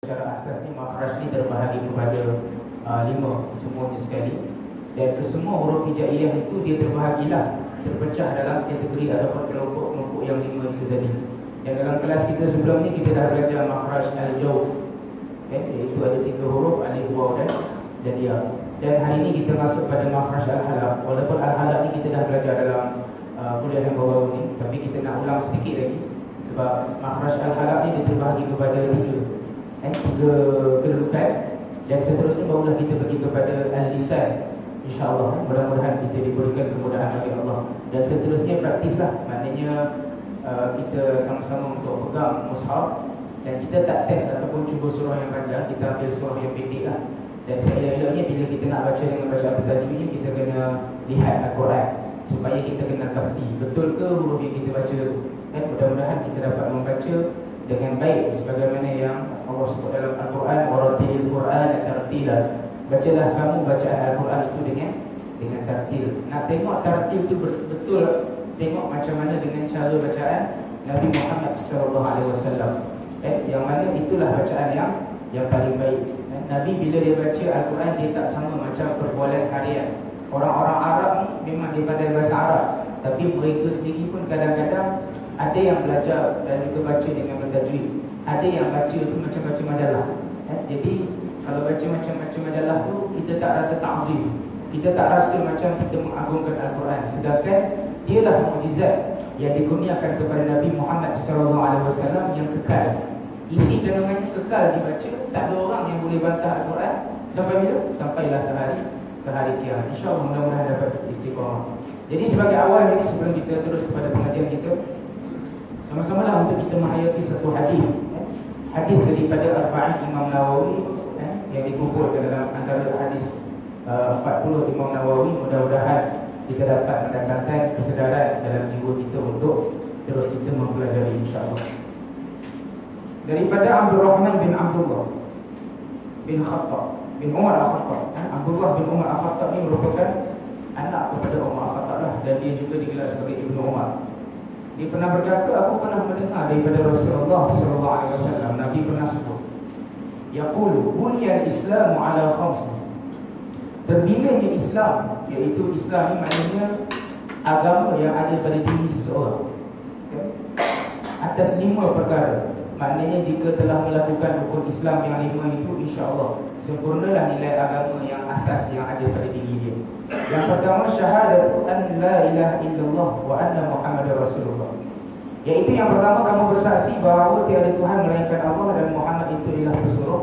secara asas ni makhraj ni terbahagi kepada 5 semuanya sekali. Dan kesemua huruf hijaiyah itu dia terbahagilah, terpecah dalam kategori ataupun kelompok-kelompok yang 5 itu tadi. Dan dalam kelas kita sebelum ni kita dah belajar makhraj al-jawf, iaitu ada 3 huruf, alif, waw dan ya. Dan hari ini kita masuk pada makhraj al-halaq. Walaupun al-halaq ni kita dah belajar dalam kuliah yang baru ni, tapi kita nak ulang sedikit lagi. Sebab makhraj al-halaq ni dia terbahagi kepada 3 kedudukan. Dan seterusnya barulah kita pergi kepada al-lisan. InsyaAllah, mudah-mudahan kita diberikan kemudahan oleh Allah. Dan seterusnya praktislah. Maknanya kita sama-sama untuk pegang mushaf. Dan kita tak test ataupun cuba surah yang panjang, kita ambil surah yang pendek lah. Dan seelok-eloknya bila kita nak baca dengan bacaan bertajwid, kita kena lihat Al-Quran supaya kita kenal pasti betul ke huruf yang kita baca. Dan mudah-mudahan kita dapat membaca dengan baik sebagaimana yang Allah sebut dalam Al-Quran, waratilil Quran tartila. Bacalah kamu bacaan Al-Quran itu dengan tartil. Nak tengok tartil itu betul, tengok macam mana dengan cara bacaan Nabi Muhammad SAW. Yang mana itulah bacaan yang paling baik. Nabi bila dia baca Al-Quran, dia tak sama macam perbualan harian. Orang-orang Arab ni memang dia pandai bahasa Arab, tapi mereka sendiri pun kadang-kadang ada yang belajar dan juga baca dengan bertajwid. Ada yang baca tu macam baca majalah. Jadi kalau baca macam-macam majalah tu, kita tak rasa ta'zim, kita tak rasa macam kita mengagungkan Al-Quran. Sedangkan dialah mukjizat yang dikurniakan kepada Nabi Muhammad SAW yang kekal. Isi kandungannya kekal dibaca, tak ada orang yang boleh bantah Al-Quran sampai bila? Sampailah ke hari kiamat. InsyaAllah mudah-mudahan dapat istiqamah. Jadi sebagai awal ni, sebelum kita terus kepada pengajian kita, sama-sama lah untuk kita menghayati satu hadis. Hadis daripada Arba'in Imam Nawawi yang dikumpulkan dalam antara hadis 40 Imam Nawawi. Mudah-mudahan kita dapat mendatangkan kesedaran dalam jiwa kita untuk terus kita mempelajari insyaAllah. Daripada Abdul Rahman bin Abdullah bin Khattab bin Umar Al-Khattab. Abdullah bin Umar Al-Khattab ini merupakan anak kepada Umar Al-Khattab lah, dan dia juga digelar sebagai Ibnu Umar. Dia pernah berkata, aku pernah mendengar daripada Rasulullah SAW. Nabi pernah sebut, yaqulu buniyal Islamu ala khamsin. Terbinanya Islam, iaitu Islam ni maknanya agama yang ada pada diri seseorang, atas 5 perkara. Maknanya jika telah melakukan rukun Islam yang 5 itu, insya-Allah sempurnalah nilai agama yang asas yang ada pada diri dia. Yang pertama, syahadatu an la ilaha illallah wa anna Muhammadar Rasulullah. Iaitu yang pertama, kamu bersaksi bahawa tiada Tuhan melainkan Allah dan Muhammad itu ialah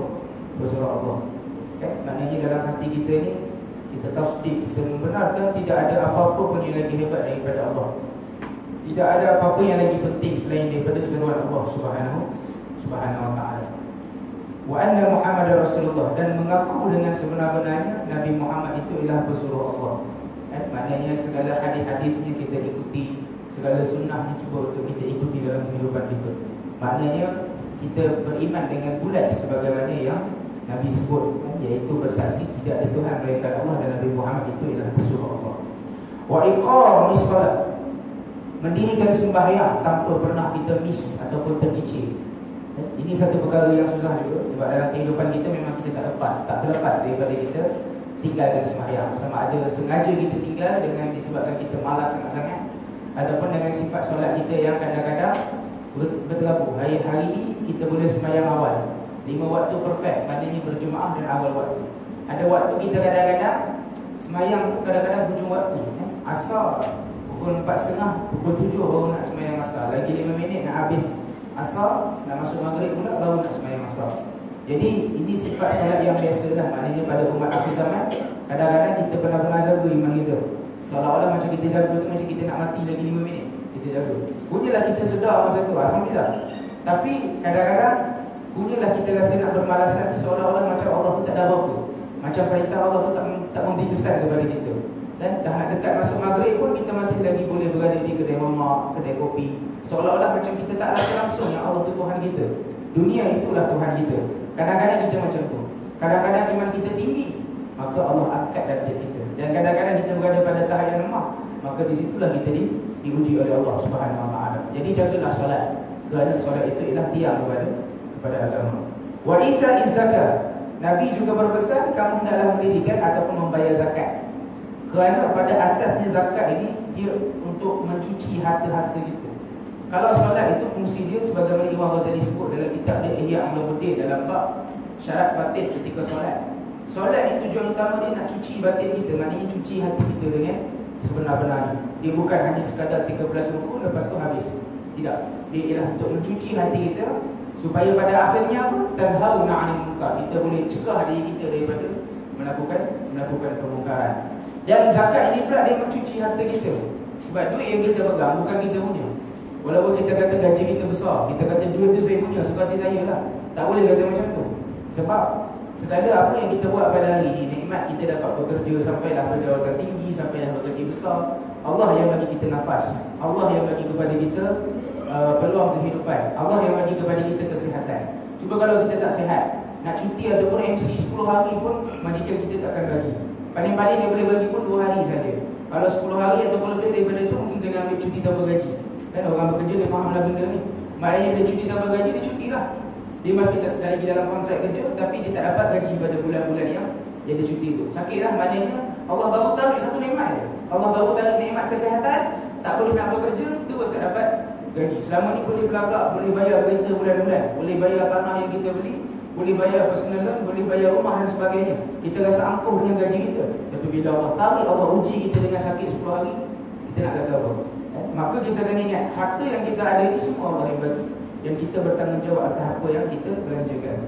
pesuruh Allah. Maknanya dalam hati kita ni, kita tasdik, kita membenarkan tidak ada apa-apa pun yang lagi hebat daripada Allah. Tidak ada apa-apa yang lagi penting selain daripada seruan Allah Subhanahu wa ta'ala. Wa anna Muhammadar Rasulullah, dan mengaku dengan sebenar-benarnya Nabi Muhammad itu ialah pesuruh Allah. Maknanya segala hadis-hadisnya kita ikuti, segala sunnahnya cuba untuk kita ikuti dalam kehidupan kita. Maknanya kita beriman dengan bulat sebagaimana yang Nabi sebut, iaitu bersaksi tidak ada Tuhan melainkan Allah dan Nabi Muhammad itu ialah pesuruh Allah. Wa iqamis salat, mendirikan sembahyang tanpa pernah kita miss ataupun tercicir. Ini satu perkara yang susah juga, sebab dalam kehidupan kita memang kita tak terlepas daripada kita tinggalkan sembahyang. Sama ada sengaja kita tinggal dengan disebabkan kita malas sangat-sangat, ataupun dengan sifat solat kita yang kadang-kadang berterabur. Hari ini kita boleh sembahyang awal 5 waktu perfect, maknanya berjemaah dan awal waktu. Ada waktu kita kadang-kadang sembahyang tu kadang-kadang hujung waktu, asar pukul 4.30, pukul 7 baru nak sembahyang asar. Lagi 5 minit nak habis asar, nak masuk maghrib pula baru nak sembahyang asar. Jadi ini sifat solat yang biasa lah. Maknanya pada umat akhir zaman, kadang-kadang kita benar-benar jaga iman kita. Seolah-olah macam kita jaga tu macam kita nak mati lagi 5 minit, kita jaga. Punyalah kita sedar masa tu, alhamdulillah. Tapi kadang-kadang punyalah kita rasa nak bermalasan, seolah-olah macam Allah tu tak ada apa-apa, macam perintah Allah tu tak memberi kesan kepada kita. Dan dah nak dekat masuk maghrib pun kita masih lagi boleh berada di kedai mamak, kedai kopi, seolah-olah macam kita tak rasa langsung yang Allah tu Tuhan kita. Dunia itulah Tuhan kita. Kadang-kadang kita macam tu. Kadang-kadang iman kita tinggi, maka Allah angkat darjat kita. Dan kadang-kadang kita berada pada tahap yang lemah, maka di situlah kita diuji oleh Allah Subhanahu wa ta'ala. Jadi jagalah solat, kerana solat itu ialah tiang kepada agama. Wa ita'iz zakat. Nabi juga berpesan kamu hendaklah mendirikan ataupun membayar zakat. Kerana pada asasnya zakat ini dia untuk mencuci harta-harta kita. Kalau solat itu fungsi dia sebagaimana Imam Ghazali sebut dalam kitab dia Ihya Ulumuddin dalam bab syarat batin ketika solat. Solat ni tujuan utama dia nak cuci batin kita, maknanya cuci hati kita dengan sebenar-benarnya. Dia bukan hanya sekadar 13 rukuk lepas tu habis. Tidak. Dia ialah untuk mencuci hati kita supaya pada akhirnya apa? Tanhauna 'anil munkar. Kita boleh cegah diri kita daripada melakukan kemungkaran. Dan zakat ini pula dia mencuci harta kita. Sebab duit yang kita pegang bukan kita punya. Walaupun kita kata gaji kita besar, kita kata duit tu saya punya, suka hati saya lah. Tak boleh kata macam tu. Sebab segala apa yang kita buat pada hari ini, nikmat kita dapat bekerja sampailah berjawatan tinggi, sampailah bergaji besar. Allah yang bagi kita nafas, Allah yang bagi kepada kita peluang kehidupan, Allah yang bagi kepada kita kesihatan. Cuba kalau kita tak sihat, nak cuti ataupun MC 10 hari pun majikan kita takkan bagi. Paling-paling dia boleh bagi pun 2 hari saja. Kalau 10 hari ataupun lebih daripada itu, mungkin kena ambil cuti tanpa gaji. Kan orang bekerja dia fahamlah benda ni. Maknanya bila cuti tanpa gaji, dia cuti lah. Dia masih lagi dalam kontrak kerja, tapi dia tak dapat gaji pada bulan-bulan yang dia cuti tu. Sakit lah, maknanya Allah baru tarik satu nikmat je. Allah baru tarik nikmat kesihatan, tak boleh nak bekerja, terus tak dapat gaji. Selama ni boleh belagak, boleh bayar kereta bulan-bulan, boleh bayar tanah yang kita beli, boleh bayar personal loan, boleh bayar rumah dan sebagainya. Kita rasa ampuh dengan gaji kita. Tapi bila Allah tarik, Allah uji kita dengan sakit 10 hari, kita nak kata apa? Maka kita kena ingat, harta yang kita ada ini semua Allah yang bagi. Dan kita bertanggungjawab atas apa yang kita belanjakan.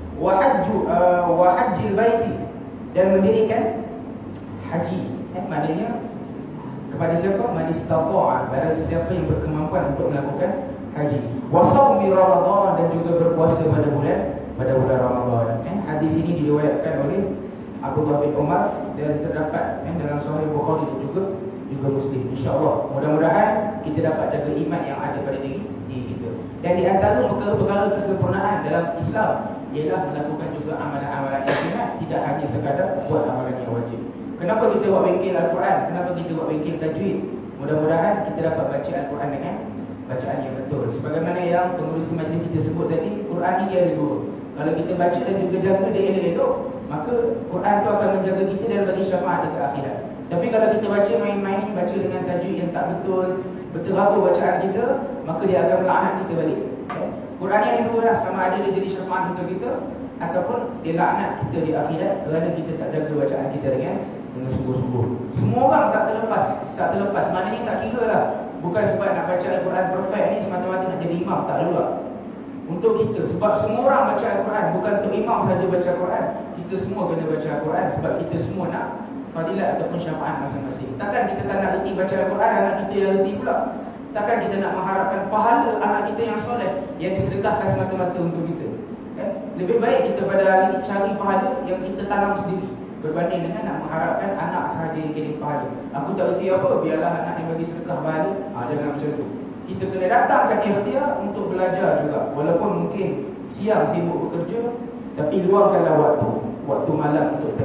Wa hajjil baiti, dan mendirikan haji. Maknanya kepada siapa? Man istata'a, barang sesiapa yang berkemampuan untuk melakukan haji. Wa shaumi Ramadan, dan juga berpuasa pada bulan Ramadan. Hadis ini diriwayatkan oleh Abdullah bin Umar dan terdapat dalam Sahih Bukhari dan juga Muslim. InsyaAllah mudah-mudahan kita dapat jaga iman yang ada pada diri kita. Dan di antara perkara kesempurnaan dalam Islam ialah melakukan juga amalan-amalan yang sunat, tidak hanya sekadar buat amalan yang wajib. Kenapa kita buat bengkel Al-Quran? Kenapa kita buat bengkel tajwid? Mudah-mudahan kita dapat baca Al-Quran dengan bacaan yang betul. Sebagaimana yang pengurusi majlis kita sebut tadi, Quran ni dia ada dua. Kalau kita baca dan juga jaga dia elok-elok, maka Quran tu akan menjaga kita dan bagi syafaat dekat akhirat. Tapi kalau kita baca main-main, baca dengan tajwid yang tak betul, berterabur bacaan kita, maka dia akan melaknat kita balik. Quran ni ada dua lah, sama ada dia jadi syafaat untuk kita ataupun dia laknat kita di akhirat kerana kita tak jaga bacaan kita dengan sungguh-sungguh. Semua orang tak terlepas. Maknanya tak kira lah. Bukan sebab nak baca Al-Quran perfect ni semata-mata nak jadi imam, tak lalu lah. Untuk kita, sebab semua orang baca Al-Quran, bukan untuk imam saja baca Al-Quran. Kita semua kena baca Al-Quran sebab kita semua nak fadilat ataupun syafaat masing-masing. Takkan kita tak nak reti baca Al-Quran, anak kita yang reti pula. Takkan kita nak mengharapkan pahala anak kita yang soleh, yang disedekahkan semata-mata untuk kita. Lebih baik kita pada hari ini cari pahala yang kita tanam sendiri, berbanding dengan nak mengharapkan anak sahaja yang kirim pahala. Aku tak reti apa, biarlah anak yang bagi sedekah pahala. Jangan macam tu. Kita kena datangkan ikhtiar untuk belajar juga. Walaupun mungkin siang sibuk bekerja, tapi luangkanlah waktu malam untuk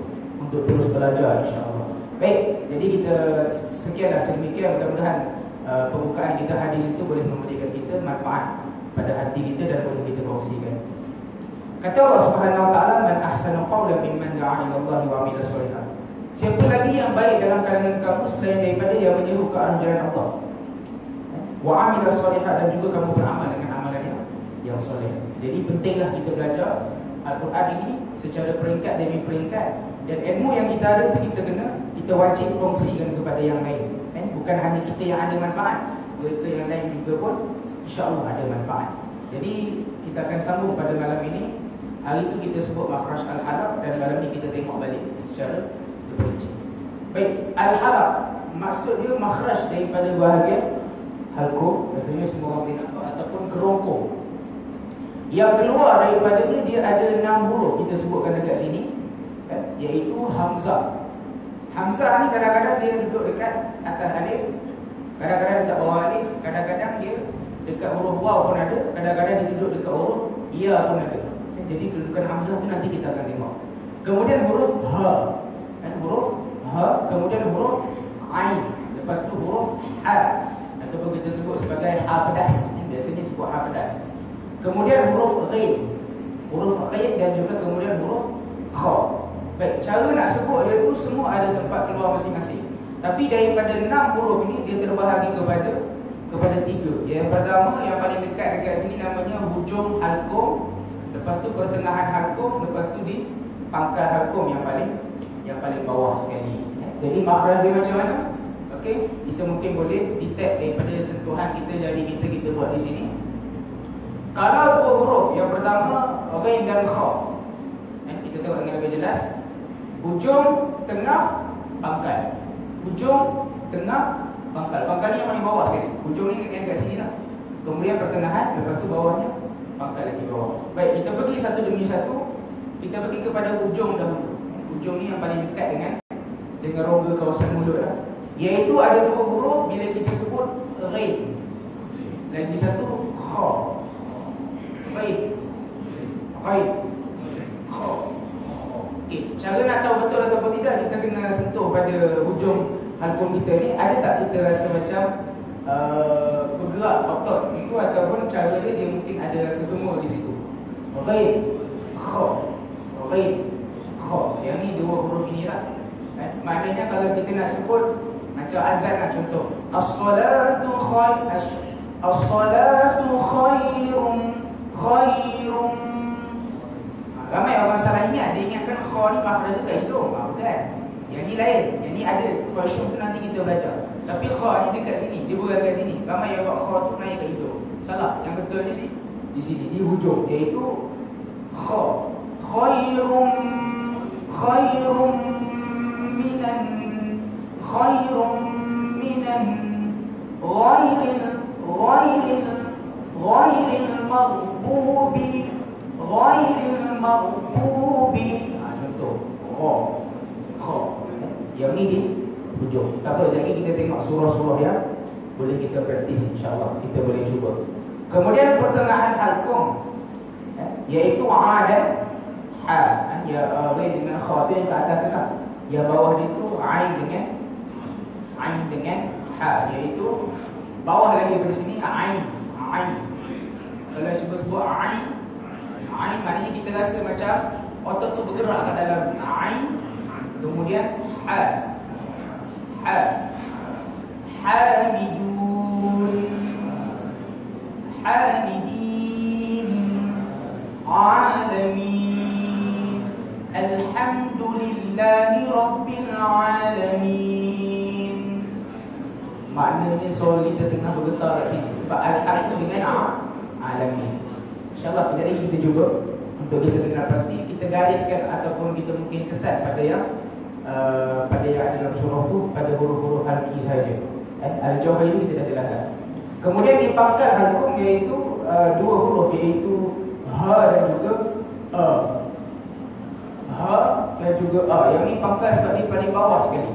terus belajar, insya-Allah. Baik, jadi kita sekianlah sedemikian. Mudah-mudahan pembukaan kita hadis itu boleh memberikan kita manfaat pada hati kita dan boleh kita kongsikan. Kata Allah Subhanahu wa taala, man ahsanu qawlan mimman da'a ila Allah wa 'amila shalihan. Siapa lagi yang baik dalam kalangan kamu selain daripada yang menyeru ke arah jalan Allah? Wa 'amila shalihan, dan juga kamu beramal dengan amalan yang soleh. Jadi pentinglah kita belajar Al-Quran ini secara peringkat demi peringkat, dan ilmu yang kita ada itu kita wajib kongsikan kepada yang lain. Bukan hanya kita yang ada manfaat, mereka yang lain juga pun insya-Allah ada manfaat. Jadi kita akan sambung pada malam ini. Hari itu kita sebut makhraj al-halaq, dan malam ini kita tengok balik secara terperinci. Baik, al-halaq maksud dia makhraj daripada bahagian halqum, biasanya semua orang boleh nampak, ataupun kerongkong. Yang keluar daripadanya dia ada 6 huruf kita sebutkan dekat sini, iaitu hamzah. Hamzah ni kadang-kadang dia duduk dekat atas alif, kadang-kadang dekat bawah alif, kadang-kadang dia dekat huruf waw pun ada, kadang-kadang dia duduk dekat huruf ya pun ada. Jadi kedudukan hamzah tu nanti kita akan tengok. Kemudian huruf ha, huruf ha, kemudian huruf ain, lepas tu huruf ha, ataupun kita sebut sebagai ha pedas, biasanya sebut ha pedas. Kemudian huruf ghain, huruf ghain dan juga kemudian huruf kha. Baik, cara nak sebut dia tu semua ada tempat keluar masing-masing. Tapi daripada 6 huruf ini dia terbahagi kepada 3. Yang pertama yang paling dekat sini namanya hujung halqum, lepas tu pertengahan halqum, lepas tu di pangkal halqum yang paling bawah sekali. Jadi makhraj dia macam mana? Okey, kita mungkin boleh detect daripada sentuhan kita jari kita buat di sini. Kalau 2 huruf, yang pertama ghain dan kha. Kita tengok dengan lebih jelas. Hujung, tengah, pangkal. Hujung, tengah, pangkal. Pangkalnya yang paling bawah sekali. Hujung ni dekat sini lah. Kemudian pertengahan, lepas tu bawahnya pangkal lagi bawah. Baik, kita pergi satu demi satu. Kita pergi kepada hujung dahulu. Hujung ni yang paling dekat dengan rongga kawasan mulut lah. Iaitu ada 2 huruf bila kita sebut ghain. Lagi satu kha. Ghain. Ghain. Kha. Okey, cara nak tahu betul ataupun tidak, kita kena sentuh pada hujung halqum kita ni. Ada tak kita rasa macam bergerak otot itu, ataupun cara dia mungkin ada rasa gemar di situ. Ghain. Kha. Ghain. Kha. Yang ni 2 huruf inilah. Maknanya kalau kita nak sebut macam azan lah, contoh as-salatu khairun. Ramai orang salah ingat, dia ingatkan kha ni makhraj dekat hidung. Bukan. Yang ni lain. Yang ni ada version tu nanti kita belajar. Tapi kha ni dekat sini, dia berada dekat sini. Ramai yang buat kha tu naik kat hidung. Salah. Yang betulnya di sini, di hujung, iaitu kha. Khairun minan ghairil maghdubi. Contoh kha. Yang ni di hujung. Tak apa, lagi kita tengok surah-surah yang boleh kita praktis, insyaAllah. Kita boleh cuba. Kemudian pertengahan halqum, iaitu a dan ha. Ya, ghain dengan kha tu yang ke atas lah. Yang bawah dia tu ain dengan ha, iaitu bawah lagi daripada sini ain. Kalau cuba sebut ain, maknanya kita rasa macam otot tu bergerak kat dalam ain. Kemudian ha. Hamidin alamin. Alhamdulillahi rabbil alamin. Maknanya suara kita tengah bergetar kat sini sebab al-harf itu dengan alamin. InsyaAllah kejap lagi kita cuba untuk kita kenal pasti. Kita gariskan ataupun kita mungkin kesan pada yang ada dalam surah tu, pada huruf-huruf halqi saja. Al-jawhar itu kita dah jelaskan. Kemudian di pangkal halqum iaitu 2 huruf, iaitu ha dan juga a. Ha dan juga a. Yang ni pangkal sebab dia paling bawah sekali.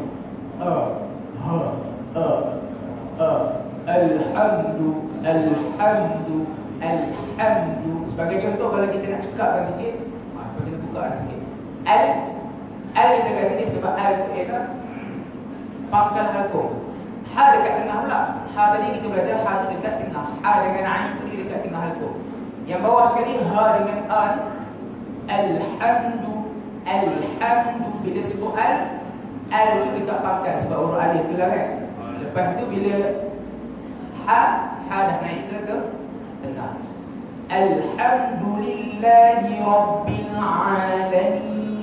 Alhamdu. Sebagai contoh, kalau kita nak cekapkan sikit, kita buka sikit. Al kita kat sini sebab al tu ialah pangkal halqum. Ha dekat tengah pula. Ha tadi kita belajar ha tu dekat tengah. Ha dengan ain tu dia dekat tengah halqum. Yang bawah sekali ha dengan a ni alhamdu. Bila sebut al tu dekat pangkal sebab huruf alif tu lah kan. Lepas tu bila ha dah naik ke tengah. Alhamdulillahi rabbil alamin.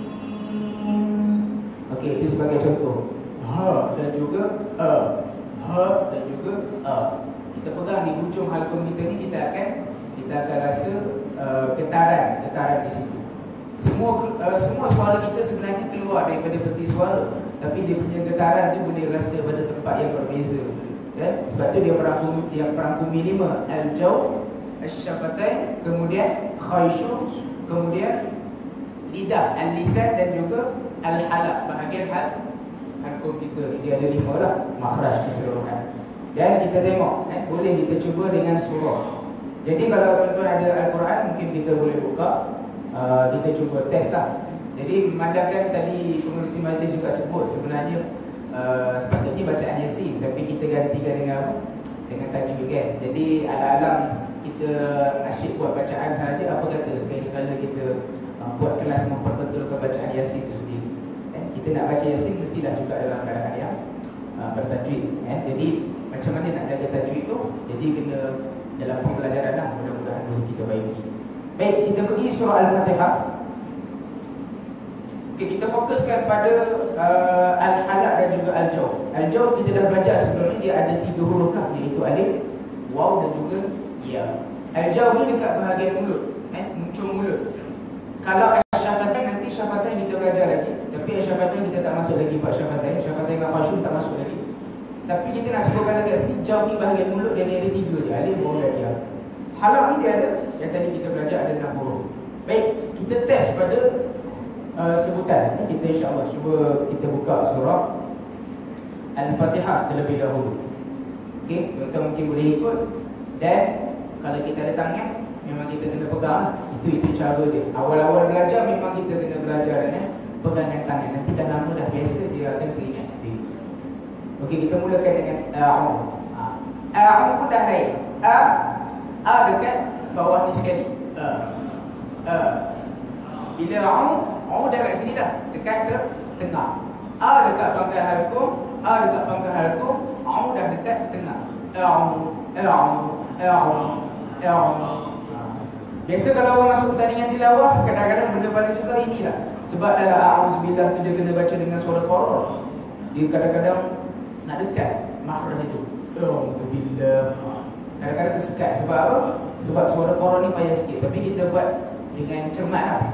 Okey, itu sebagai contoh. Ha dan juga a. Ha dan juga a. Kita pegang di hujung halqum kita ni, kita akan rasa getaran di situ. Semua suara kita sebenarnya keluar daripada peti suara, tapi dia punya getaran tu boleh rasa pada tempat yang berbeza. Sebab tu dia merangkumi 5: al-jawf, al-syafatain, kemudian khayshum, kemudian lidah, al-lisan dan juga al-halaq. Bahagian halqum kita dia ada 5 lah makhraj keseluruhan. Dan kita tengok, boleh kita cuba dengan surah. Jadi kalau tuan-tuan ada Al-Quran, mungkin kita boleh buka, kita cuba test lah. Jadi memandangkan tadi pengurusi majlis juga sebut, sebenarnya sepatutnya bacaan Yasin, tapi kita gantikan dengan tajwid kan. Jadi alam-alam kita kita asyik buat bacaan sahaja, apa kata sekali-sekala kita buat kelas memperbetulkan bacaan Yasin itu sendiri. Kita nak baca Yasin mestilah juga dalam keadaan yang bertajwid. Jadi macam mana nak jaga tajwid tu? Jadi kena dalam pembelajaran lah, mudah-mudahan dulu kita baiki. Baik, kita pergi surah Al-Fatihah. Okay, kita fokuskan pada Al-Halaq dan juga Al-Jawf. Al-Jawf kita dah belajar sebelum ni, dia ada 3 huruf lah, iaitu alif, waw dan juga ya. Al-Jawf ni dekat bahagian mulut, muncung mulut. Kalau Asy-Syafatain, nanti Syafatain kita belajar lagi. Tapi Asy-Syafatain kita tak masuk lagi buat Syafatain. Syafatain dengan Khashum tak masuk lagi. Tapi kita nak sebutkan dekat sini, Jawf ni bahagian mulut dan dia ada 3 je, alif, waw dan ya. Halaq ni dia ada, yang tadi kita belajar ada 6 huruf. Baik, kita test pada sebutan. Kita insya-Allah cuba kita buka surah Al-Fatihah terlebih dahulu. Okey, tuan-tuan mungkin boleh ikut. Dan kalau kita ada tangan, memang kita kena pegang. Itu cara dia. Awal-awal belajar memang kita kena belajar dengan pegangan tangan. Nanti dah lama dah biasa, dia akan teringat sendiri. Okey, kita mulakan dengan a'u. A'u pun dah naik. A dekat bawah ni sekali. Bila a'u dah kat sini dah, dekat tengah. A dekat pangkal halqum, A dekat pangkal halqum, a'u dah dekat tengah. Biasa kalau orang masuk pertandingan tilawah, kadang-kadang benda paling susah inilah. Sebab dalam a'udzubillah tu dia kena baca dengan suara qaror. Dia kadang-kadang nak dekat makhraj itu. A'udzubillah. Kadang-kadang tersekat. Sebab apa? Sebab suara qaror ni payah sikit. Tapi kita buat dengan cermat lah.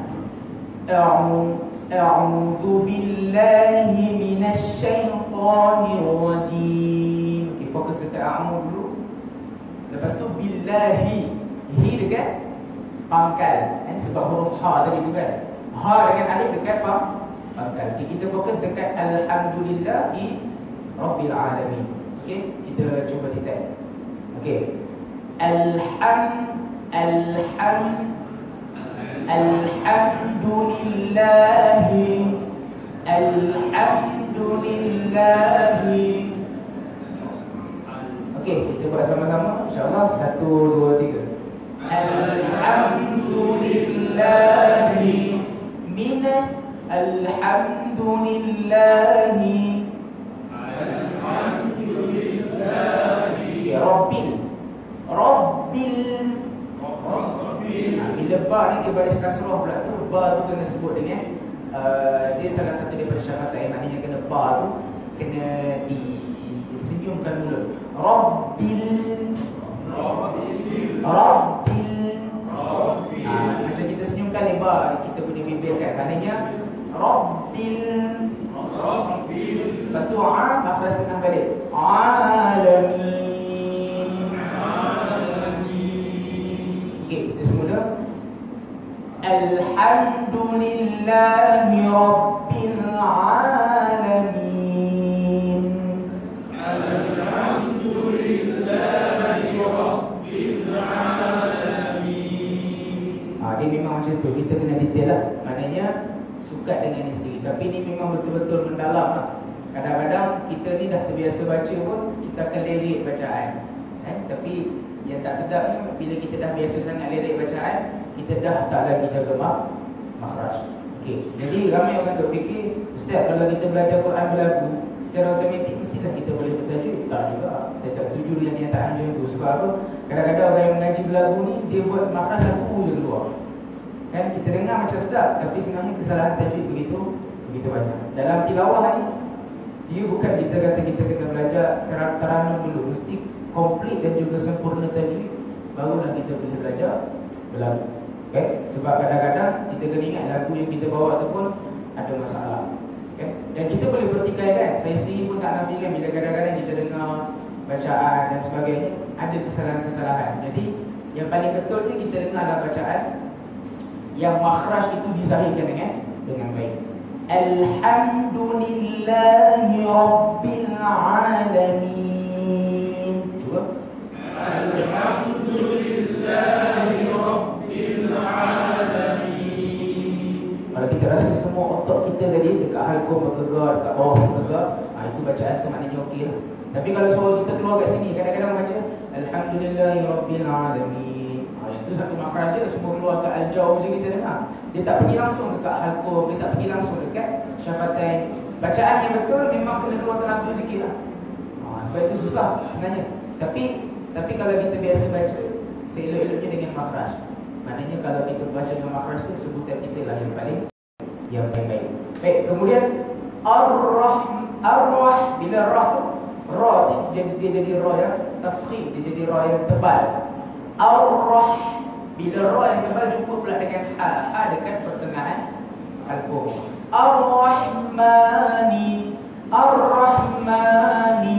A'udzu billahi minasyaitonir rajim. Okey, fokus dekat a'udzu dulu. Lepas tu billahi. Hi dekat pangkal. Sebab huruf ha tadi tu kan. Ha dengan alif dekat pangkal. Okey, kita fokus dekat alhamdulillahi rabbil alamin. Okey, kita cuba detect. Okey. Alhamdulillahi. Okey, kita buat sama-sama insya-Allah. 1 2 3. Alhamdulillahi Bila ba ni dia baris kasrah pula tu, ba tu kena sebut dengan dia salah satu daripada syafatain. Maknanya kena ba tu kena disenyumkan mulut. Macam kita senyumkan lebar kita punya bibir kan. Maknanya Rabbil. Lepas tu makhraj tengah balik. Alamin. Okey, kita semula. Alhamdulillahi Rabbil Alamin. Alhamdulillahi Rabbil Alamin. Dia memang macam tu, kita kena detail lah. Maknanya sukat dengan ni sendiri. Tapi ni memang betul-betul mendalam lah. Kadang-kadang kita ni dah terbiasa baca pun, kita akan lirik bacaan. Tapi yang tak sedap ni, bila kita dah biasa sangat lirik bacaan, kita dah tak lagi jaga makhraj. Okey, jadi ramai orang duk fikir, Ustaz, kalau kita belajar Quran berlagu, secara automatik mestilah kita boleh bertajwid. Tak juga. Saya tak setuju dengan kenyataan macam tu. Sebab apa? Kadang-kadang orang yang mengaji berlagu ni, dia buat makhraj lagu je keluar. Kan kita dengar macam sedap, tapi sebenarnya kesalahan tajwid begitu banyak. Dalam tilawah ni, dia bukan kita kata kita kena belajar teranum dulu, mesti komplit dan juga sempurna tajwid, barulah kita boleh belajar berlagu. Okay? Sebab kadang-kadang kita kena ingat lagu yang kita bawa tu pun ada masalah. Okay? Dan kita boleh bertikai kan. Saya sendiri pun tak nafikan bila kadang-kadang kita dengar bacaan dan sebagainya ada kesalahan-kesalahan. Jadi yang paling betul ni kita dengarlah bacaan yang makhraj itu dizahirkan dengan baik. Alhamdulillahi Rabbil Alamin. Cuba. Alhamdulillahi Rabbil Alamin. Kalau kita rasa semua otak kita tadi dekat halqum bergegar, dekat bawah bergegar, itu bacaan tu maknanya okey lah. Tapi kalau suara kita keluar kat sini, kadang-kadang baca Alhamdulillahi Rabbil Alamin. Itu satu makhraj dia, semua keluar ke al-jauh je kita dengar. Dia tak pergi langsung dekat halqum, dia tak pergi langsung dekat syafatain. Bacaan yang betul memang kena keluar tenaga sikit lah. Sebab itu susah sebenarnya. Tapi kalau kita biasa baca, seelok-eloknya dengan makhraj. Maknanya kalau kita baca dengan makhraj tu, sebutan kita lah yang paling baik. Baik, kemudian ar-rah, bila rah tu, ra dia jadi ra yang tafkhim, dia jadi ra yang tebal. Ar-rah, bila ra yang tebal jumpa pula dengan ha dekat pertengahan halqum. Ar-rahmani, ar-rahmani,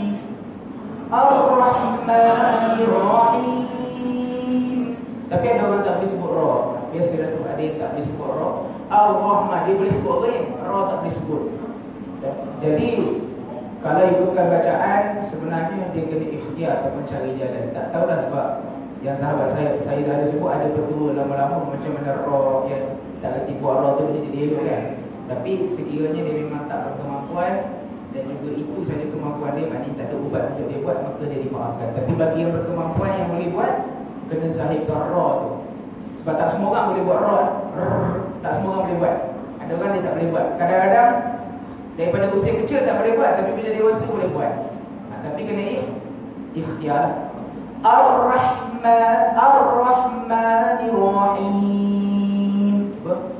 ar-rahmanir rahim. Tapi ada orang tak boleh sebut ra. Biasalah tu ada yang tak boleh sebut ra. Ar-rahman dia boleh sebut ghain, ra tak boleh sebut. Jadi kalau ikutkan bacaan, sebenarnya dia kena ikhtiar ataupun cari jalan. Tak tahulah sebab yang sahabat saya ada sebut ada petua lama-lama macam mana ra yang tak reti buat ra tu dia jadi elok kan. Tapi sekiranya dia memang tak berkemampuan dan juga itu saja kemampuan dia, maknanya tak ada ubat untuk dia buat, maka dia dimaafkan. Tapi bagi yang berkemampuan yang boleh buat, kena zahirkan ra tu. Sebab tak semua orang boleh buat ra. Tak semua orang boleh buat. Ada orang dia tak boleh buat. Kadang-kadang daripada usia kecil tak boleh buat, tapi bila dewasa boleh buat. Tapi kena ikhtiar. Ar-Rahman, Ar-Rahmanir Rahim.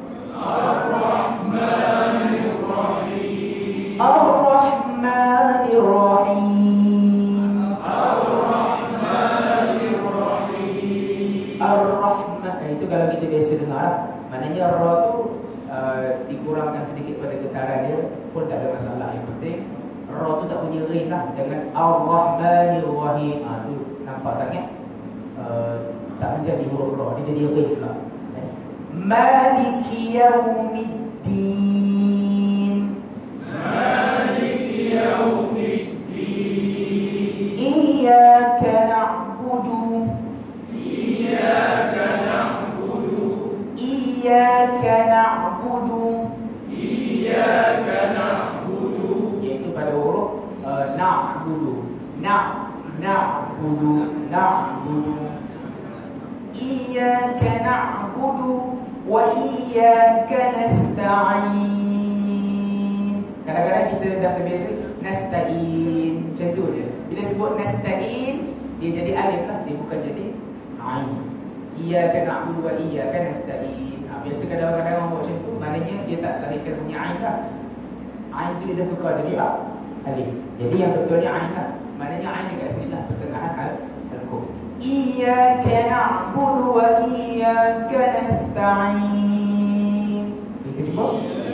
Ar-Rahmanir Rahim. Ar-Rahmanir Rahim. Ar-Rahmanir Rahim. Ar-Rahman. Itu kalau kita biasa dengar, maknanya ra tu dikurangkan sedikit pada getaran dia pun tak ada masalah. Yang penting ra tu tak punya ring lah. Jangan Ar-Rahmanir Rahim. Tu nampak sangat tak menjadi huruf ra, dia jadi ring pula. Maliki Yaumiddin. Maliki Yaumiddin. Iyyaka na'budu. Iyyaka na'budu. Iyyaka na'budu. Iyyaka na'budu. Iaitu pada huruf na'budu. Na'budu. Na'budu. Iyyaka na'budu wa iyyaka nasta'in. Kadang-kadang kita dah terbiasa nasta'in, macam tu je. Bila sebut nasta'in, dia jadi alif lah, dia bukan jadi ain. Iyyaka na'budu wa iyyaka nasta'in. Biasa kadang-kadang orang buat macam tu, maknanya dia tak sahihkan punya ain lah. Ain tu dia dah tukar jadi alif. Jadi yang betulnya ain lah. Maknanya ain dekat sini lah, pertengahan al-qum. Iyyaka na'budu wa iyyaka nasta'in. Kita cuba.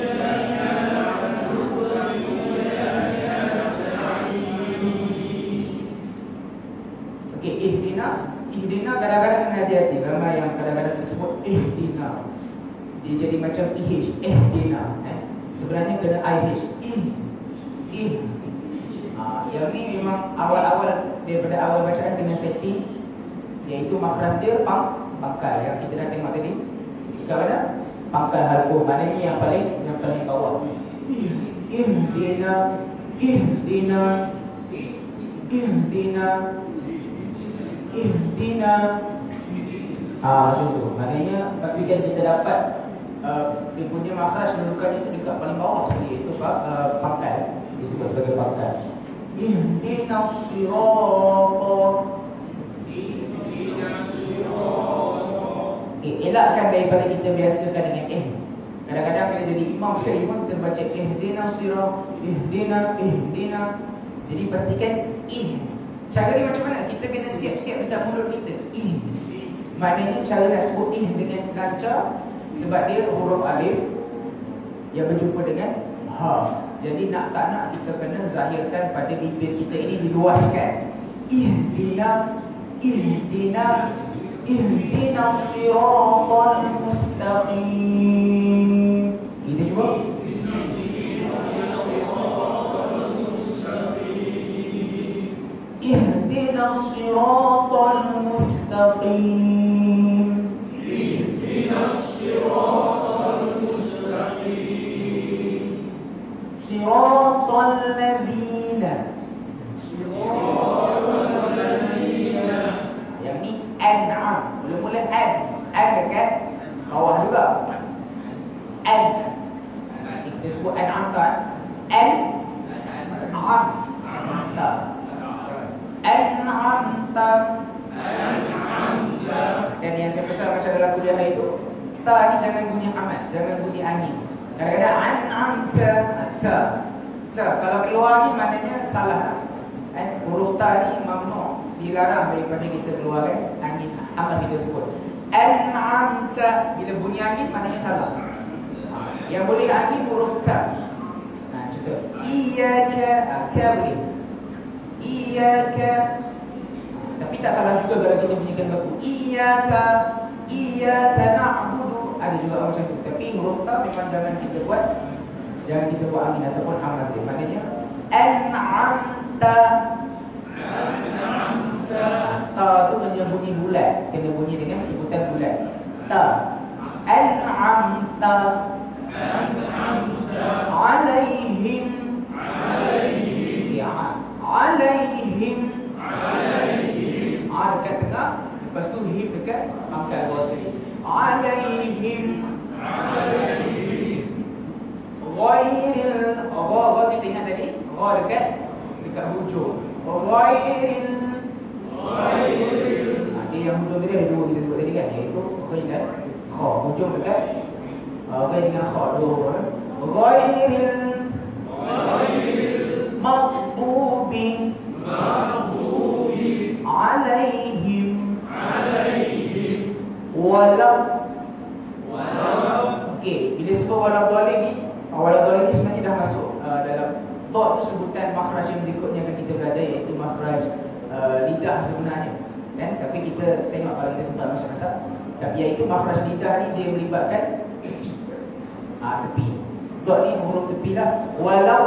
Okey, ihdina kadang-kadang kena hati-hati. Ramai yang kadang-kadang tersebut ihdina, dia jadi macam ihdina. Sebenarnya kena IH. Yang ni memang awal-awal daripada awal bacaan kena setting, iaitu makhraj dia pangkal yang kita dah tengok tadi. Dekat mana? Pangkal halqum. Maknanya yang paling bawah. Ihdina. Macam tu. Maknanya ketika kita dapat dia punya makhraj kedudukannya itu dekat paling bawah sekali, iaitu pangkal. Disebut sebagai pangkal. Ihdinas sirata. Elakkan daripada kita biasakan dengan Kadang-kadang bila jadi imam sekali pun kita baca ihdinas sirata, ihdina. Jadi pastikan cara ni macam mana? Kita kena siap-siap dekat mulut kita. Maknanya cara nak sebut dengan lancar, sebab dia huruf alif yang berjumpa dengan ha. Jadi nak tak nak kita kena zahirkan pada bibir kita ini, diluaskan. Ihdinas siratal mustaqim. Kita cuba. Ihdinas siratal mustaqim. Ihdinas siratal mustaqim. Siratal ladzina. Yang ni an'am. Mula-mula an. Kita sebut an'amta. An'amta. An'amta. Dan yang saya pesan macam dalam kuliah itu, ta ni jangan bunyi hamas, jangan bunyi angin. Kadang-kadang an'amta, ta. Kalau keluar ni maknanya salah. Huruf ta ni mamnu, dilarang daripada kita keluarkan angin. Apa kita sebut? An'amta, bila bunyi angin maknanya salah. Yang boleh angin huruf kaf. Contoh iyyaka, ka boleh. Iyyaka. Tapi tak salah juga kalau kita bunyikan baku. Iyyaka na'budu. Ada juga macam tu. Tapi huruf ta memang jangan kita buat angin ataupun hamas dia. Maknanya an'amta. Ta tu kena bunyi bulat, kena bunyi dengan sebutan bulat. Ta. An'amta alaihim. Ya, alaihim. Dekat tengah, lepas tu him dekat pangkal bawah sekali. Alaihim. Ghairil, gha kita ingat tadi, gha dekat hujung. Ghairil. Dia yang hujung tadi ada dua kita sebut tadi kan, iaitu ghair dan kha. Hujung dekat ghair dengan kha, dua huruf. Ghairil maghdubi alaihim walau. Okey, bila sebut walau dhalin ni, sebenarnya dah masuk dalam dha tu sebutan makhraj yang berikutnya akan kita belajar, iaitu makhraj lidah sebenarnya kan. Tapi kita tengok kalau kita sebut macam mana. Tapi iaitu makhraj lidah ni dia melibatkan tepi. Tepi. Dha ni huruf tepi lah. Walau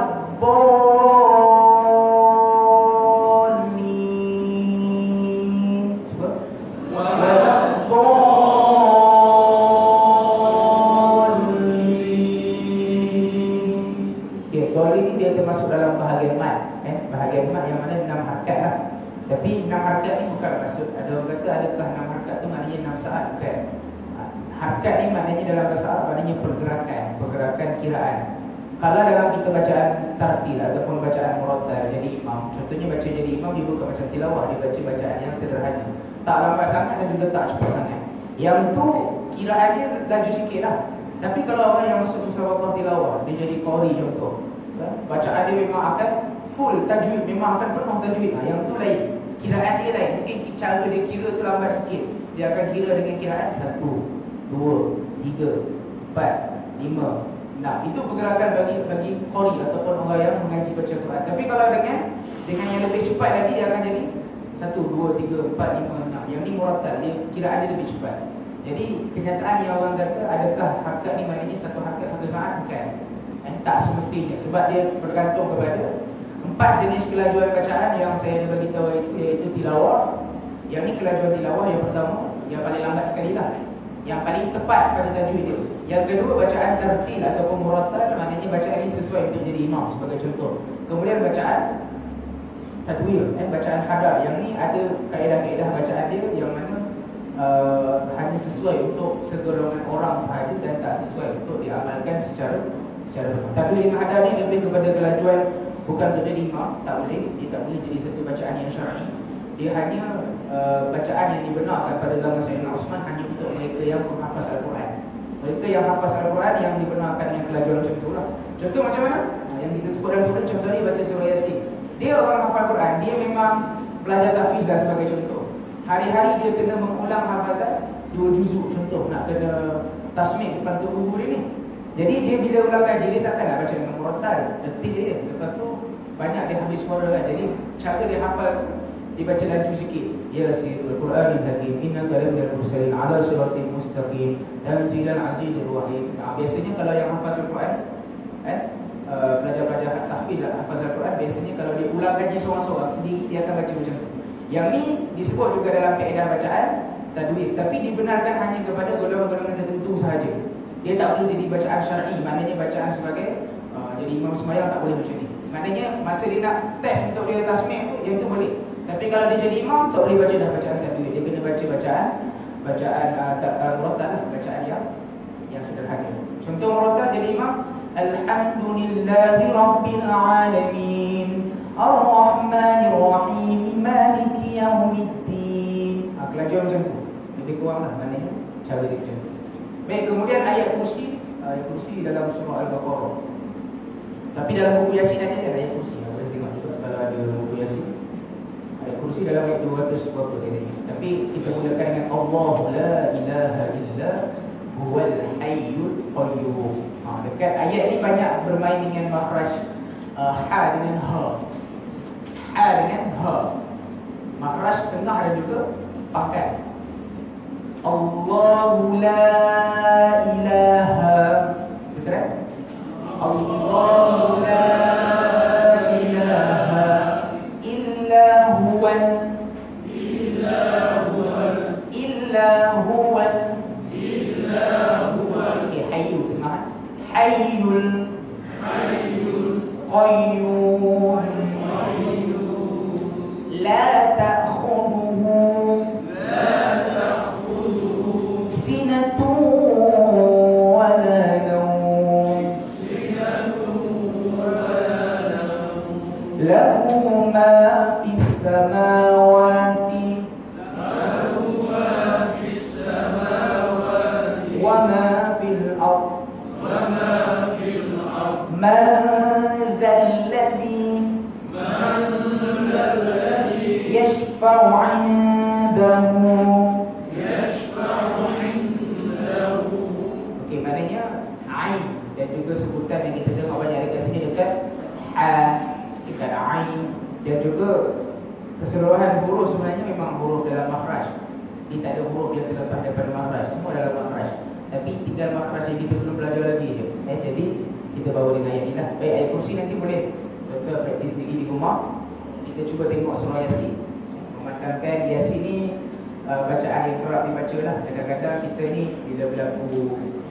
bahagian mat yang mana 6 harakat lah. Tapi 6 harakat ni bukan maksud, ada orang kata adakah 6 harakat tu maknanya 6 saat, bukan. Harakat ni maknanya dalam bahasa Arab maknanya pergerakan kiraan. Kalau dalam kita bacaan tartil ataupun bacaan murattal jadi imam, contohnya baca jadi imam, dia bukan macam tilawah, dia baca bacaan yang sederhana, tak lambat sangat dan juga tak cepat sangat. Yang tu kiraan dia laju sikit lah. Tapi kalau orang yang masuk musabaqah tilawah, dia jadi qari contoh, bacaan dia memang akan full tajwid, memang akan penuh tajwid. Yang tu lain, kiraan dia lain. Mungkin cara dia kira tu lambat sikit, dia akan kira dengan kiraan 1, 2, 3, 4, 5, 6. Itu pergerakan bagi qari ataupun orang yang mengaji baca Quran. Tapi kalau dengan yang lebih cepat lagi, dia akan jadi 1, 2, 3, 4, 5, 6. Yang ni murattal, dia kiraan dia lebih cepat. Jadi kenyataan yang orang kata adakah harakat ni maknanya satu harakat satu saat, bukan. Tak semestinya, sebab dia bergantung kepada 4 jenis kelajuan bacaan yang saya dah bagi tahu, iaitu tilawah. Yang ni kelajuan tilawah yang pertama, yang paling lambat sekali lah, yang paling tepat pada tajwid dia. Yang kedua, bacaan tartil ataupun murattal, maknanya bacaan ini sesuai untuk jadi imam sebagai contoh. Kemudian bacaan tadwir, bacaan hadar. Yang ni ada kaedah-kaedah bacaan dia yang mana hanya sesuai untuk segolongan orang sahaja dan tak sesuai untuk diamalkan secara tadwir dengan hadar ni lebih kepada kelajuan, bukan untuk jadi imam, tak boleh. Dia tak boleh jadi satu bacaan yang syar'i. Dia hanya bacaan yang dibenarkan pada zaman Sayyidina Uthman hanya untuk mereka yang menghafaz Al-Quran. Mereka yang hafaz Al-Quran yang dibenarkan dengan kelajuan macam itulah. Contoh macam mana? Yang kita sebut dalam surah, contoh ni baca surah Yasin. Dia orang hafal Quran, dia memang belajar tahfiz lah sebagai contoh. Hari-hari dia kena mengulang hafazan 2 juzuk contoh, nak kena tasmih bukan untuk guru dia ni. Jadi dia bila ulang kaji, dia takkanlah baca dengan murattal, letih dia. Lepas tu banyak dia habis suara kan. Jadi cara dia hafal tu, dia baca laju sikit. Yasinul Qur'anil Hakim, innaka laminal mursalin ala siratin mustaqim, tanzilal azizir rahim. Biasanya kalau yang hafaz Al-Quran, pelajar-pelajar tahfiz lah, hafaz Al-Quran, biasanya kalau dia ulang kaji seorang-seorang sendiri, dia akan baca macam tu. Yang ni disebut juga dalam kaedah bacaan tadwir, tapi dibenarkan hanya kepada golongan-golongan tertentu sahaja. Dia tak perlu jadi bacaan syar'i, maknanya bacaan sebagai jadi imam sembahyang tak boleh macam ni. Maknanya masa dia nak test untuk dia tasmih tu, yang tu boleh. Tapi kalau dia jadi imam, tak boleh baca dah bacaan tadwir. Dia kena baca bacaan murattal lah, bacaan yang sederhana. Contoh murattal jadi imam, Alhamdulillahi Rabbil Alamin, Ar-Rahmanir Rahim, Maliki Yawmiddin. Kelajuan macam tu. Lebih kurang lah maknanya cara dia macam tu. Baik, kemudian ayat kursi. Ayat kursi dalam surah Al-Baqarah. Tapi dalam buku Yasin ada kan ayat kursi? Boleh tengok juga kalau ada buku Yasin. Ayat kursi dalam ayat 200 berapa saya tengok. Tapi kita mulakan dengan Allah la ilaha illa huwal hayyul qayyum. Dekat ayat ni banyak bermain dengan makhraj ha dengan ha. Ha dengan ha. Makhraj tengah dan juga pangkat. Allahu la ilaha. Betul? Allahu la ilaha illa huwal hayyu tengah. Hayyul qayyum la ta'khudhuhu sinatun wa la nawm lahu ma fis samawati wa ma fil ardh من ذا الذي يشفع عنده. Okey, maknanya ain dan juga sebutan yang kita tengok banyak dekat sini dekat ha, dekat ain dan juga keseluruhan huruf sebenarnya memang huruf dalam makhraj. Dia tak ada huruf yang terlepas daripada makhraj, semua dalam makhraj. Tapi tinggal makhraj yang kita belum belajar lagi je. Jadi kita bawa dengan ayat ni lah. Baik, ayat kursi nanti boleh betul praktis sendiri di rumah. Kita cuba tengok surah Yasin. Memandangkan Yasin ni bacaan yang kerap dibaca lah. Kadang-kadang kita ni bila berlaku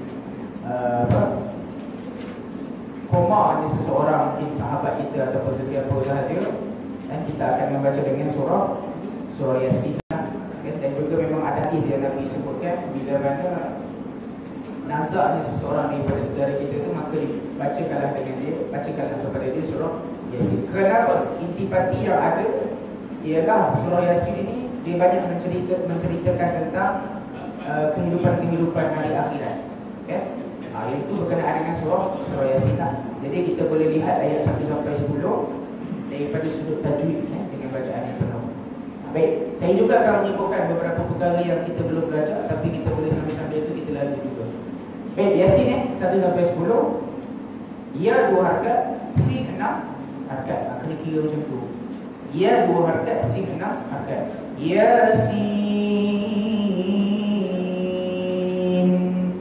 koma ni seseorang, mungkin sahabat kita ataupun sesiapa sahaja, dan kita akan membaca dengan surah Yasin lah. Dan juga memang ada hadis yang Nabi sebutkan bila mana nazaknya seseorang daripada saudara kita tu, maka bacakanlah dengan dia, bacakanlah kepada dia surah Yasin. Kenapa? Intipati yang ada ialah surah Yasin ini dia banyak menceritakan tentang kehidupan hari akhirat. Okay? Itu berkenaan dengan surah Yasin lah. Jadi kita boleh lihat ayat 1 sampai 10 daripada sudut tajwid dengan bacaan yang penuh. Baik, saya juga akan menyebutkan beberapa perkara yang kita belum belajar, tapi kita boleh sambil-sambil itu kita lalui juga. Baik, Yasin 1 sampai 10. Ya 2 harakat, sin 6 harakat. Kena kira macam tu. Ya 2 harakat, sin 6 harakat. Yasin.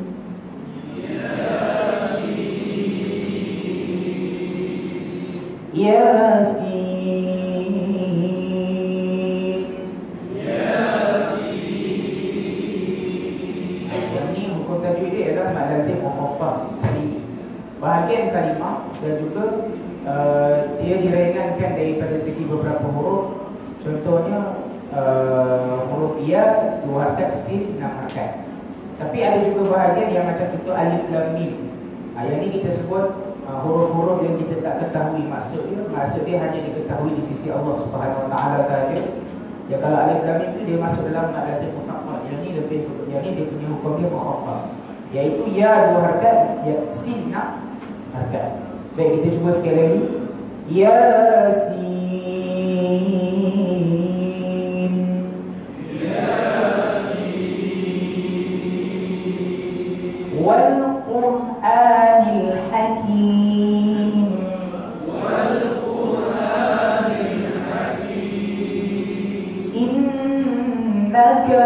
Yasin. Yang ni hukum tajwid dia ialah mad lazim mukhaffaf kalimah. Bahagian kalimah dan juga ia diringankan daripada segi beberapa huruf. Contohnya huruf ya 2 harakat, sin 6 harakat. Tapi ada juga bahagian yang macam contoh alif lam mim. Yang ni kita sebut huruf-huruf yang kita tak ketahui maksud dia hanya diketahui di sisi Allah Subhanahu Wa Taala sahaja. Ya, kalau alif lam mim tu dia masuk dalam mad lazim mukhaffaf. Yang ni lebih, yang ni dia punya hukum dia mukhaffaf, iaitu ya 2 harakat, ya sin 6 harakat. Baik, kita cuba sekali lagi. Yasin. Wal Qur'anil Hakim. Innaka.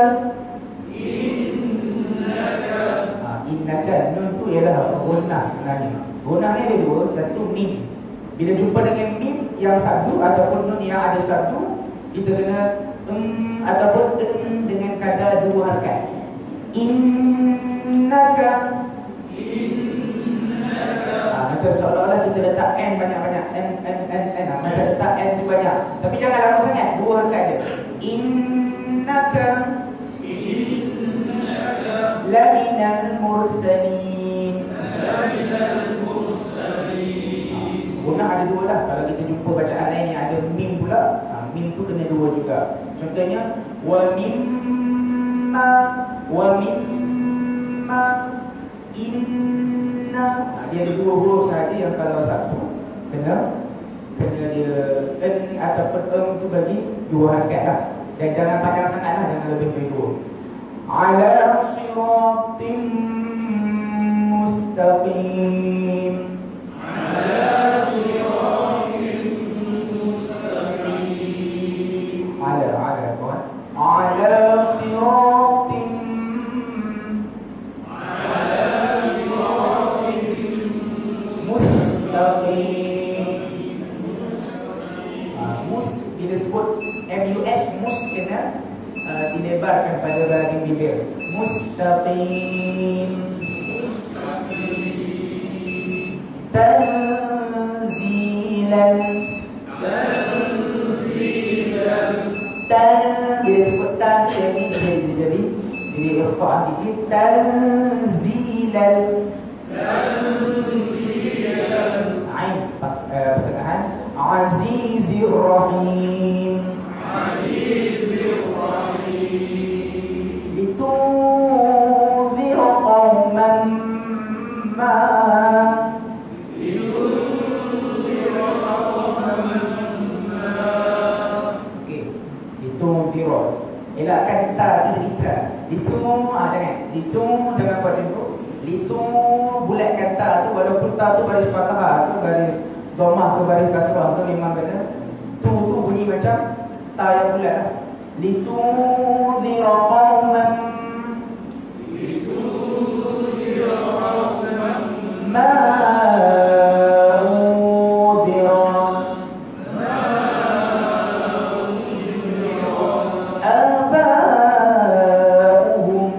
Innaka nun tu ialah gunnah sebenarnya. Gunnah ni ada 2, satu mim. Bila jumpa dengan mim yang satu ataupun nun yang ada satu, kita kena ataupun dengan kadar 2 harakat. Innaka. Macam seolah-olah kita letak n banyak-banyak, n. Macam letak n tu banyak, tapi jangan lama sangat, 2 harakat je. Innaka laminal mursalin. lah. Kalau kita jumpa bacaan lain yang ada mim pula, mim tu kena dua juga. Contohnya wa mimma inna. Dia ada dua huruf saja yang kalau satu kena dia ataupun tu bagi dua harakat lah. Dan jangan panjang sangat lah, jangan lebih dari dua. Ala siratim mustaqim. Ala siratim mustaqim. Ala siratim mustaqim. Bila sebut MUS, mus kena dilebarkan pada bahagian bibir. Mustaqim. Tanzilan. Bila sebut tan, ini jadi ikhfa gigi. Tanzilan. Ain pertengahan. Azizir Rahim. Litunzira qauman ma. Okey, litunzira. Elakkan ta tu jadi ta. Jangan buat macam tu. Bulatkan ta tu, walaupun ta tu baris fathah tu baris dhammah tu baris kasrah tu memang kena tu bunyi macam ta yang bulat lah. Litunzira qauman ma unzira aba'uhum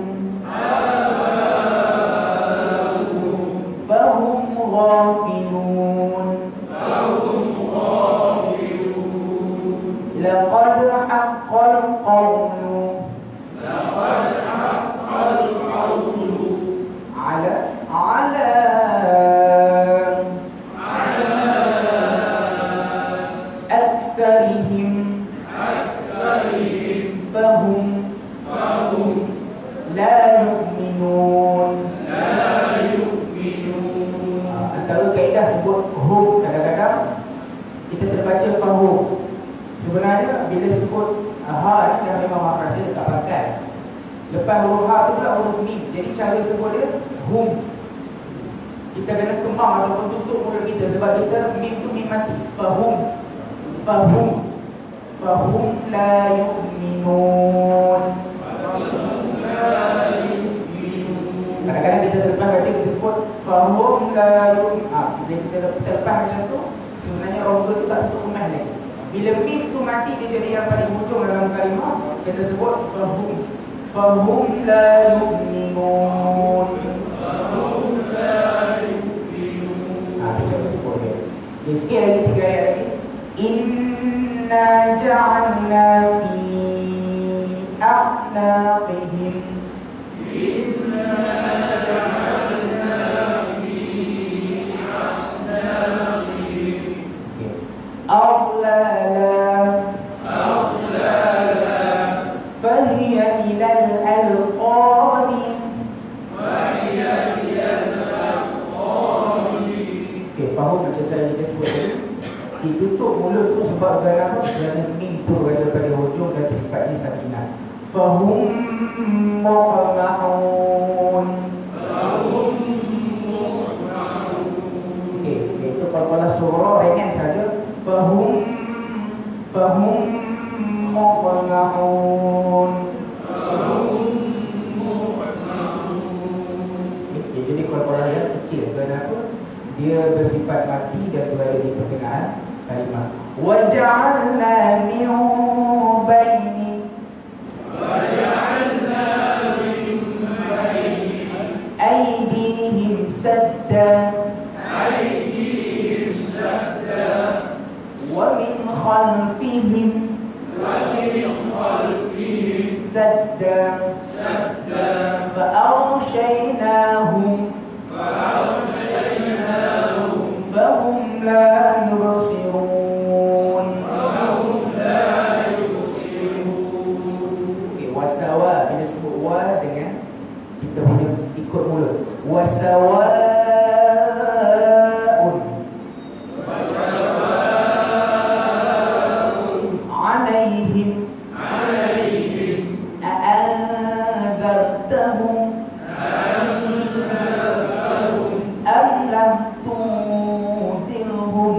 fahum ghafilun. لقد حق القول على أكثرهم فهم لا يؤمنون. Antara kaedah sebut hum, kadang-kadang kita terbaca fahum. Sebenarnya bila sebut ha ni dah memang makhraj dia dekat pangkal. Lepas huruf ha tu pula huruf mim. Jadi cara sebut dia hum. Kita kena kemam ataupun tutup mulut kita sebab kita mim tu mim mati. Fahum la yu'minun. Kadang-kadang kita terlepas baca, kita sebut fahum la yu'minun. Bila kita terlepas macam tu, sebenarnya rongga tu tak tutup kemas lagi. Bila mim tu mati, dia jadi yang paling hujung dalam kalimah, kita sebut fahum la yu'minun. Kita sebut dia. Dia sikit lagi, 3 ayat lagi. Inna ja'alna fi a'naqihim. أغلالا فهي إلى الأذقان. Okey, faham macam cara kita sebut tadi. Ditutup mulut tu sebab apa? Kerana mim tu ada pada hujung dan sifatnya sakinah. Fahum muqmahun. Okey, itu kalau surah ringan saja. Fahum muqmahun. Jadi kalau yang kecil, kenapa? Dia bersifat mati dan berada di pertengahan kalimah. Wa ja'alna min baini aydihim sadda wa min khalfihim sadda فأغشيناهم فهم لا يبصرون. lam tunzirhum,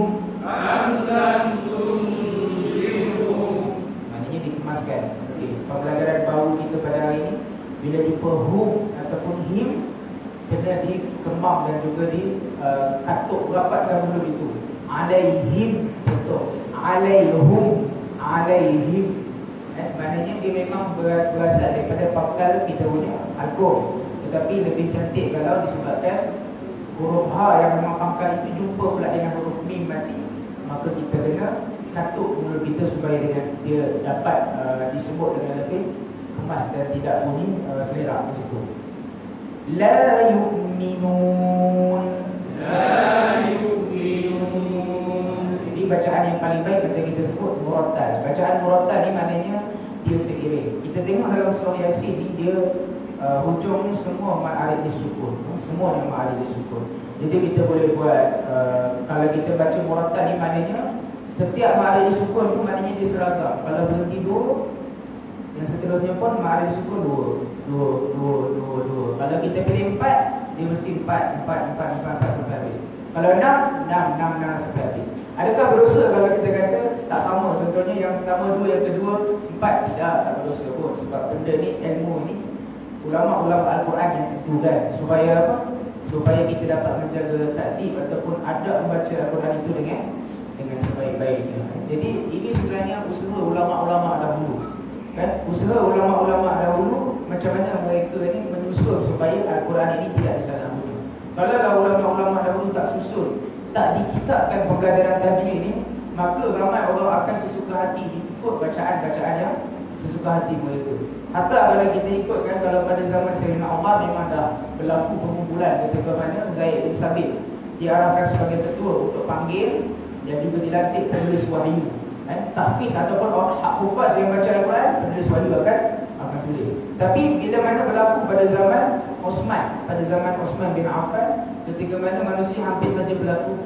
maknanya dikemaskan. Okey, pembelajaran baru kita pada hari ini, bila jumpa hum ataupun him, kena dikembang dan juga dikatuk rapatkan mulut itu. Alaihim, betul. Alaihum, alaihim. Maknanya dia memang berasal daripada pangkal kita punya alqom, tetapi lebih cantik kalau disebabkan huruf ha yang memang pangkal itu jumpa pula dengan huruf mim mati, maka kita kena katuk mulut kita supaya dia dapat disebut dengan lebih kemas dan tidak bunyi selera di situ. La yu'minun, la yu'minun. Jadi bacaan yang paling baik macam kita sebut murattal. Bacaan murattal ni maknanya dia seiring. Kita tengok dalam surah Yasin ni, dia hujungnya semua ma'arij disukun, semuanya ma'arij disukun. Jadi kita boleh buat kalau kita baca murattal ni maknanya setiap ma'arij disukun tu maknanya dia seragam. Kalau berhenti dua, yang seterusnya pun ma'arij disukun dua. Kalau kita pilih empat, dia mesti empat sampai habis. Kalau enam sampai habis. Adakah berdosa kalau kita kata tak sama? Contohnya yang pertama dua, yang kedua empat. Tidak, tak berdosa pun. Sebab benda ni, ilmu ni, ulama-ulama Al-Quran yang tentukan. Supaya apa? Supaya kita dapat menjaga takdib ataupun adab membaca Al-Quran itu dengan sebaik-baiknya. Jadi ini sebenarnya usaha ulama-ulama dahulu, kan? Usaha ulama-ulama dahulu macam mana mereka ni menyusun supaya Al-Quran ini tidak disalah-guna. Kalau ulama-ulama dahulu tak susun, tak dikitabkan pembelajaran tajwid ini, maka ramai orang akan sesuka hati ikut bacaan-bacaan yang sesuka hati mereka. Hatta kalau kita ikutkan, kalau pada zaman Sayyidina Umar memang dah berlaku pengumpulan ketika mana Zaid bin Sabit diarahkan sebagai ketua untuk panggil dan juga dilantik penulis wahyu. Tahfiz ataupun hak hufaz yang baca Al-Quran, penulis wahyu akan tulis. Tapi bila mana berlaku pada zaman Osman, pada zaman Osman bin Affan, ketika mana manusia hampir saja berlaku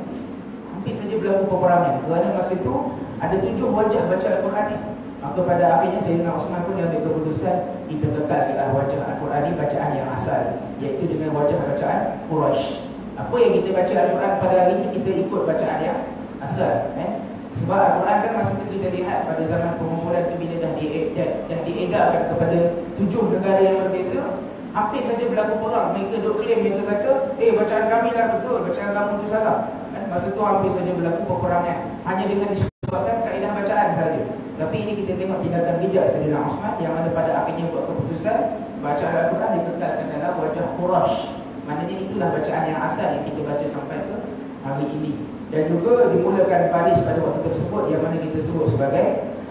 peperangan. Kerana masa itu ada 7 wajah baca Al-Quran ni. Maka pada akhirnya Sayyidina Osman pun ambil keputusan, kita kekalkan wajah Al-Quran ni bacaan yang asal, iaitu dengan wajah bacaan Quraisy. Apa yang kita baca Al-Quran pada hari ini, kita ikut bacaan yang asal. Sebab Al-Quran kan masa itu kita lihat pada zaman pengumpulan itu, bila dah diedarkan kepada 7 negara yang berbeza, hampir saja berlaku perang. Mereka duk klaim, mereka kata, bacaan kami lah betul, bacaan kamu tu salah. Masa itu hampir saja berlaku peperangan hanya dengan disebabkan kaedah bacaan saja. Tapi ini kita tengok tindakan bijak Sayyidina Osman yang mana pada akhirnya buat keputusan bacaan Al-Quran dikekalkan dalam wajah Quraisy. Maknanya itulah bacaan yang asal yang kita baca sampai ke hari ini. Dan juga dimulakan baris pada waktu tersebut yang mana kita sebut sebagai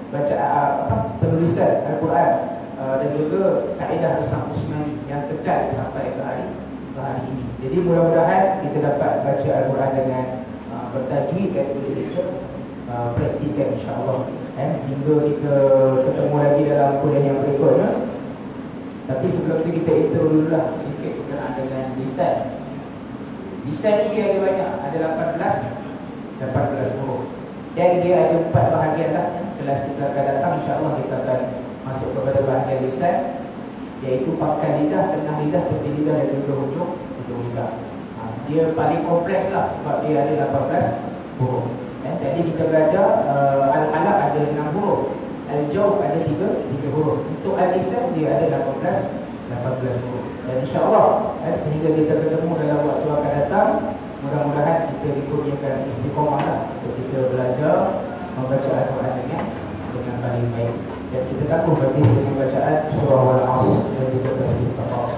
penulisan Al-Quran dan juga kaedah resam Utsmani yang kekal sampai ke hari ini. Jadi mudah-mudahan kita dapat baca Al-Quran dengan bertajwid dan kita praktikkan insya-Allah. Hingga kita ketemu lagi dalam kuliah yang berikutnya. Tapi sebelum itu kita intro dululah sedikit berkenaan dengan lisan. Lisan ni dia ada banyak, ada 18 huruf. Dan dia ada 4 bahagian lah. Kelas kita akan datang, insya-Allah kita akan masuk kepada bahagian lisan, iaitu pangkal lidah, tengah lidah, tepi lidah dan juga hujung lidah. Dia paling kompleks lah sebab dia ada 18 huruf. Jadi kita belajar Al-Alaq ada 6 huruf, Al-Jawf ada 3 huruf. Untuk Al-Lisan dia ada 18 huruf. Dan insya-Allah sehingga kita bertemu dalam waktu akan datang, mudah-mudahan kita dikurniakan istiqamah lah untuk kita belajar membaca Al-Quran dengan paling baik. Dan kita takut bagi dengan bacaan surah Wal-Asr dan juga tasbih Taqaf.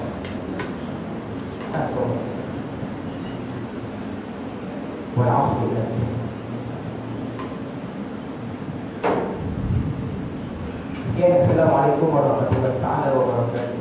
Wal-Asr. Sekian, Assalamualaikum warahmatullahi wabarakatuh.